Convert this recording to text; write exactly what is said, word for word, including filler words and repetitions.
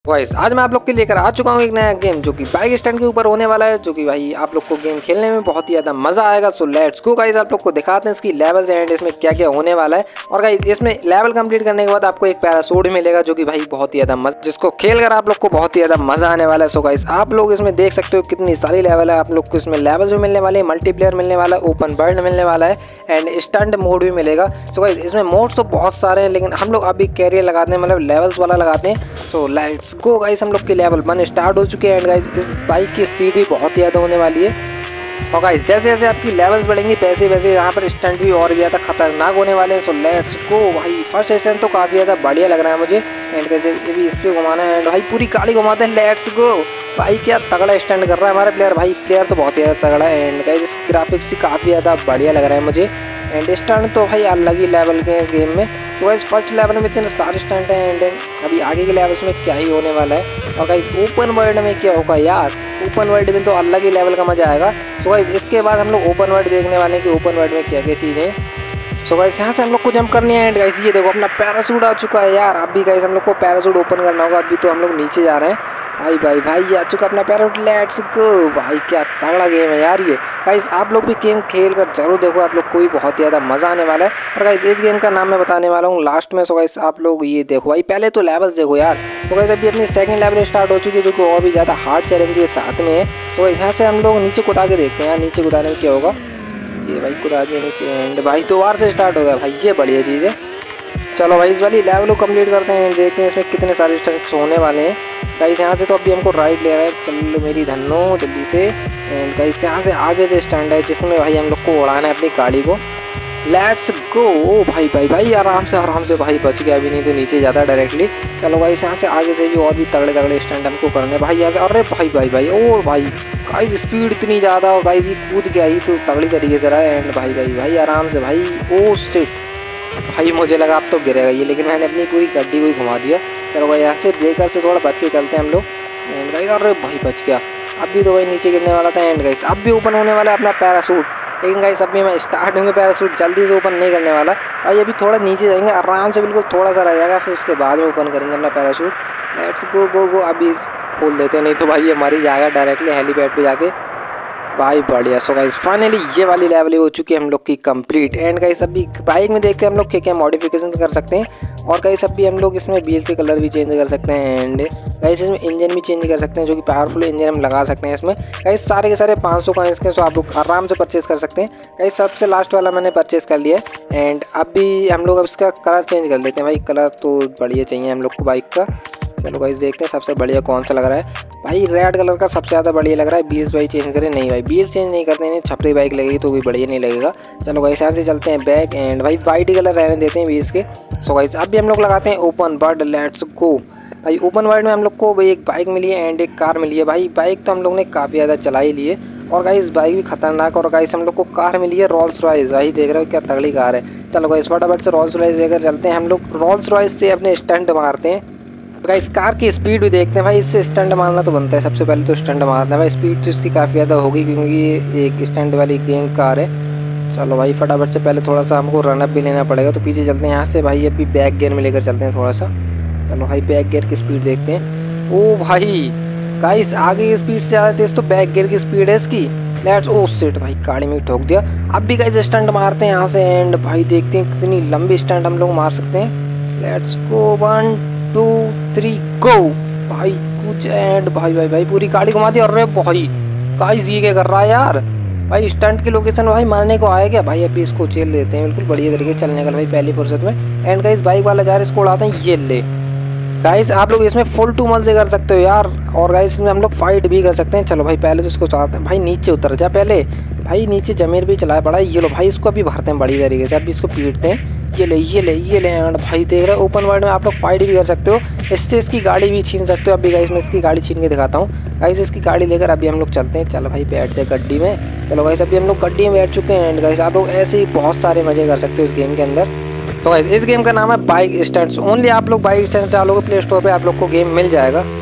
Guys आज मैं आप लोग के लेकर आ चुका हूँ एक नया गेम जो कि बाइक स्टैंड के ऊपर होने वाला है, जो कि भाई आप लोग को गेम खेलने में बहुत ही ज्यादा मजा आएगा। सो लेट्स गो गाइस, आप लोग को दिखाते हैं इसकी लेवल्स एंड इसमें क्या क्या होने वाला है। और गाइस इसमें लेवल कंप्लीट करने के बाद आपको एक पैराशूट मिलेगा जो कि भाई बहुत ही ज्यादा मजा, जिसको खेलकर आप लोग को बहुत ही ज्यादा मजा आने वाला है। सो गाइस आप लोग इसमें देख सकते हो कितनी सारी लेवल है, आप लोग को इसमें लेवल्स भी मिलने वाले हैं, मल्टीप्लेयर मिलने वाला है, ओपन वर्ल्ड मिलने वाला है एंड स्टंट मोड भी मिलेगा। सो गाइस इसमें मोड्स तो बहुत सारे हैं, लेकिन हम लोग अभी कैरियर लगाते हैं, मतलब लेवल्स वाला लगाते हैं। सो लेट्स गो गाइस, हम लोग के लेवल वन स्टार्ट हो चुके हैं एंड गाइस इस बाइक की स्पीड भी बहुत ज़्यादा होने वाली है। और गाइस जैसे जैसे आपकी लेवल्स बढ़ेंगी वैसे वैसे यहाँ पर स्टंट भी और भी ज़्यादा खतरनाक होने वाले हैं। सो लेट्स गो भाई, फर्स्ट स्टंट तो काफ़ी ज़्यादा बढ़िया लग रहा है मुझे एंड कैसे भी इस पर घुमाना है एंड भाई पूरी गाड़ी घुमाते हैं। लेट्स गो भाई, क्या तगड़ा स्टंट कर रहा है हमारा प्लेयर, भाई प्लेयर तो बहुत ही ज़्यादा तगड़ा है एंड गाइस इस ग्राफिक्स भी काफ़ी ज़्यादा बढ़िया लग रहा है मुझे एंड स्टंट तो भाई अलग ही लेवल के हैं इस गेम में। तो गाइस फर्स्ट लेवल में इतने सारे स्टंट हैं एंड अभी आगे के लेवल्स में क्या ही होने वाला है। और गाइस ओपन वर्ल्ड में क्या होगा यार, ओपन वर्ल्ड में तो अलग ही लेवल का मजा आएगा। तो गाइस इसके बाद हम लोग ओपन वर्ल्ड देखने वाले हैं कि ओपन वर्ल्ड में क्या क्या चीज़ें हैं। सो गाइस यहाँ से हम लोग को जंप करनी है एंड गाइस ये देखो अपना पैराशूट आ चुका है यार। अभी गाइस हम लोग को पैराशूट ओपन करना होगा, अभी तो हम लोग नीचे जा रहे हैं। भाई भाई भाई ये आ चुका अपना पैराशूट, लेट्स गो भाई, क्या तगड़ा गेम है यार ये। गाइस आप लोग भी गेम खेल कर जरूर देखो, आप लोग को भी बहुत ज़्यादा मज़ा आने वाला है। और गाइस इस गेम का नाम मैं बताने वाला हूँ लास्ट में। सो गाइस आप लोग ये देखो भाई, पहले तो लेवल्स देखो यार। तो गाइस अभी अपनी सेकंड लेवल स्टार्ट हो चुकी है जो कि और भी ज़्यादा हार्ड चैलेंज है साथ में है। तो गाइस यहाँ से हम लोग नीचे कुदा के देखते हैं यार, नीचे कुदाने में क्या होगा। ये भाई कुदा दिया नीचे एंड भाई दोबारा से स्टार्ट हो गया भाई, ये बढ़िया चीज़ है। चलो भाई इस वाली लेवल को कंप्लीट करते हैं, देखते हैं इसमें कितने सारे स्टंट्स होने वाले हैं। गाइस यहाँ से तो अभी हमको राइट ले रहा है, चलो मेरी धन्नो जल्दी से। एंड गाइस यहाँ से आगे से स्टंट है जिसमें भाई हम लोग को उड़ाना है अपनी गाड़ी को। लेट्स गो भाई भाई भाई, आराम से आराम से भाई, बच गया, अभी नहीं तो नीचे जाता डायरेक्टली। चलो गाइस यहाँ से आगे से भी और भी तगड़े तगड़े स्टंट हमको करने भाई यहाँ से। अरे भाई भाई भाई ओ भाई, गाइस स्पीड इतनी ज़्यादा हो, गाइस ये कूद के आई तो तगड़ी तरीके से रहा है एंड भाई भाई भाई आराम से भाई। ओ शिट भाई, मुझे लगा अब तो गिरेगा ये, लेकिन मैंने अपनी पूरी गड्डी को ही घुमा दिया। चलो भाई यहाँ से ब्रेकर से थोड़ा बच के चलते हैं हम लोग एंड गाइस। अरे भाई बच गया, अब भी तो भाई नीचे गिरने वाला था एंड गाइस अब भी ओपन होने वाला है अपना पैराशूट। लेकिन गाइस अभी मैं स्टार्ट होंगे पैराशूट जल्दी से ओपन नहीं करने वाला भाई, अभी थोड़ा नीचे जाएंगे आराम से, बिल्कुल थोड़ा सा रह जाएगा, फिर उसके बाद में ओपन करेंगे अपना पैराशूट। लेट्स गो गो गो, अभी खोल देते नहीं तो भाई ये मर ही जाएगा डायरेक्टली हेलीपैड पे जाके भाई। बढ़िया। सो गाइस फाइनली ये वाली लेवल हो चुकी है हम लोग की कंप्लीट एंड गाइस अभी बाइक में देखते हैं हम लोग क्या क्या मॉडिफिकेशन कर सकते हैं। और गाइस अभी हम लोग इसमें व्हील के कलर भी चेंज कर सकते हैं एंड गाइस इसमें इंजन भी चेंज कर सकते हैं, जो कि पावरफुल इंजन हम लगा सकते हैं इसमें। गाइस सारे के सारे पाँच सौ कॉइंस के, सो आप लोग आराम से परचेज कर सकते हैं। गाइस सबसे लास्ट वाला मैंने परचेज कर लिया है एंड अभी हम लोग अब इसका कलर चेंज कर लेते हैं भाई, कलर तो बढ़िया चाहिए हम लोग को बाइक का। चलो गाइस देखते हैं सबसे बढ़िया कौन सा लग रहा है भाई। रेड कलर का सबसे ज़्यादा बढ़िया लग रहा है। बीस भाई चेंज करें, नहीं भाई बीस चेंज नहीं करते हैं, छपरी बाइक लगेगी तो कोई बढ़िया नहीं लगेगा। चलो गाइस यहाँ से चलते हैं बैक एंड भाई वाइट ही कलर रहने देते हैं बीस के। सो गाइस अभी हम लोग लगाते हैं ओपन वर्ल्ड, लेट्स गो भाई। ओपन वर्ल्ड में हम लोग को भाई एक बाइक मिली है एंड एक कार मिली है भाई। बाइक तो हम लोग ने काफ़ी ज़्यादा चला ही ली है और गाइस बाइक भी खतरनाक। और गाइस हम लोग को कार मिली है रोल्स रॉयस, भाई देख रहे हो क्या तगड़ी कार है। चलो गाइस फटाफट से रोल्स रॉयस लेकर चलते हैं हम लोग, रोल्स रॉयस से अपने स्टंट मारते हैं। गाइस कार की स्पीड भी देखते हैं भाई, इससे स्टंट मारना तो बनता है, सबसे पहले तो स्टंट मारना है भाई। स्पीड तो इसकी काफ़ी ज़्यादा होगी क्योंकि ये एक स्टंट वाली गेम कार है। चलो भाई फटाफट से पहले थोड़ा सा हमको रनअप भी लेना पड़ेगा, तो पीछे चलते हैं यहाँ से भाई। अभी बैक गियर में लेकर चलते हैं थोड़ा सा। चलो भाई बैक गियर की स्पीड देखते हैं। ओ भाई गाइस आगे की स्पीड से ज़्यादा तेज तो बैक गियर की स्पीड है इसकी। लेट्स ओ शिट भाई, गाड़ी में ठोक दिया। अब भी गाइस स्टंट मारते हैं यहाँ से एंड भाई देखते हैं कितनी लंबी स्टंट हम लोग मार सकते हैं। Let's go, one two three go भाई, कुछ एंड भाई भाई भाई पूरी गाड़ी घुमा दी। अरे भाई गाइस ये क्या कर रहा है यार, भाई स्टंट की लोकेशन भाई मारने को आया क्या भाई। अभी इसको चेल देते हैं बिल्कुल बढ़िया तरीके से चलने का भाई पहली फुर्सत में एंड गाइस बाइक वाला जा रहा है, इसको उड़ाते हैं। ये ले गाइस आप लोग इसमें फुल टू मजे कर सकते हो यार, और गाइस इसमें हम लोग फाइट भी कर सकते हैं। चलो भाई पहले तो इसको चाहते हैं भाई, नीचे उतर जा पहले भाई, नीचे जमीन भी चलाया पड़ा है। ये लो भाई इसको अभी भरते हैं बड़ी तरीके से, अभी इसको पीटते हैं। ये ले ये ले ये ले एंड भाई देख रहे हो ओपन वर्ल्ड में आप लोग फाइट भी कर सकते हो, इससे इसकी गाड़ी भी छीन सकते हो। अभी गाइस मैं इसकी गाड़ी छीन के दिखाता हूँ। गाइस इसकी गाड़ी लेकर अभी हम लोग चलते हैं। चलो भाई बैठ जाए गड्डी में। चलो गाइस अभी हम लोग गड्डी में बैठ चुके हैं एंड गाइस आप लोग ऐसे ही बहुत सारे मजे कर सकते हो इस गेम के अंदर। तो गाइस इस गेम का नाम है बाइक स्टंट्स ओनली। आप लोग बाइक स्टंट्स डालोगे प्ले स्टोर पे आप लोग को गेम मिल जाएगा।